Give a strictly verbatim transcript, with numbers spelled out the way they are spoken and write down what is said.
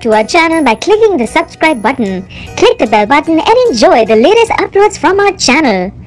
to our channel by clicking the subscribe button. Click the bell button and enjoy the latest uploads from our channel.